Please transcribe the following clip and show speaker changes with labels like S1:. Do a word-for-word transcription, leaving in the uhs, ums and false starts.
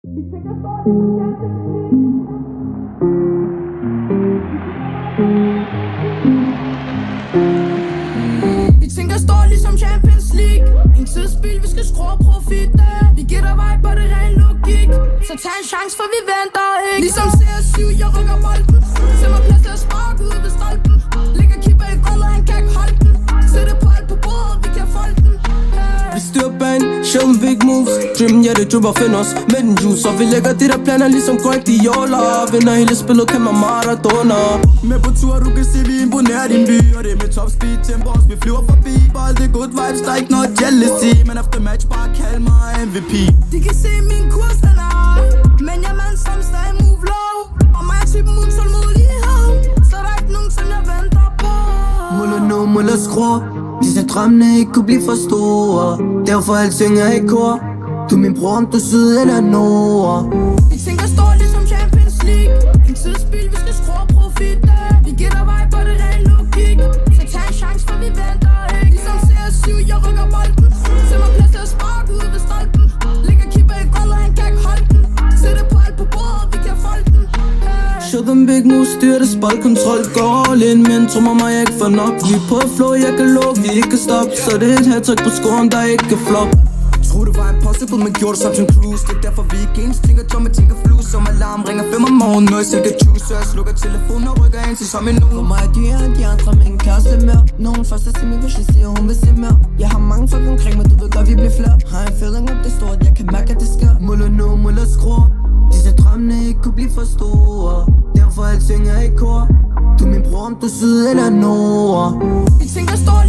S1: Vi tænker stort ligesom Champions League. En tidsspil, vi skal skrue profit. Vi giver dig vej på det ren logik. Så tag en chance, for vi venter ikke. Ligesom C S syv, jeg rykker bolden. Se mig plads til at sparke ud ved stolpen. Ligger keeper i gulvet, han kan ikke holde den. Sætte på alt på bordet, vi kan folde den.
S2: Vi styrer banen, show them big moves. Dreamen, ja det drømmer, find os med den juice. Og vi lægger de der planer ligesom Guardiola. Vinder hele spillet, kan man Maradona. Med på tur, du kan se, vi imponerer din by. Og det er med top speed, tempo, vi flyver forbi. Bare alt det good vibes, der er ikke noget jealousy. Men efter match, bare kald mig M V P.
S1: De kan se min kurs, den er høj. Men jeg mand som stadig move low. Og mig er typen uden tålmodighed. Så der er ikke nogen, som jeg venter på.
S2: Muller nu, muller skruer. Disse drømmene ikke kunne blive for store. Derfor alting er i kor. Du er min bror, om du syd eller nord.
S1: Vi tænker stort ligesom Champions League. En tidsspil, vi skal skrue profit. Vi giver dig vej på det ren logik. Så tag en chance, for vi venter ikke. Ligesom C S syv, jeg rykker bolden. Se mig plads til at sparke ud ved stolpen. Ligger keeper i gulvet, han kan ikke holde den. Sætte på alt på bordet, vi kan folde den.
S2: Show them big moves, styrtes boldkontrol. Går all in, men tror mig, mig jeg ikke får nok. Vi er på flow, jeg kan love, vi ikke kan stoppe. Så det er et hat-trick på scoren, der ikke kan flop. Tror det var impossible, men gjorde det som Tom Cruise. Det er derfor vi ikke ens tænker tom, jeg tænker flue. Som alarm ringer fem om morgenen, når jeg selv kan choose. Så jeg slukker telefonen og rykker ind til som endnu. For mig er dyre end de andre, men en kæreste mere. Nogen først er simpelthen, hvis jeg siger, hun vil se mere. Jeg har mange folk omkring mig, du ved godt, vi bliver flere. Har en feeling op det stort, jeg kan mærke, at det sker. Muller nu, muller skruer. Disse drømmene ikke kunne blive for store. Derfor alting er i kor. Du er min bror, om du syd eller nord.
S1: Vi tænker stort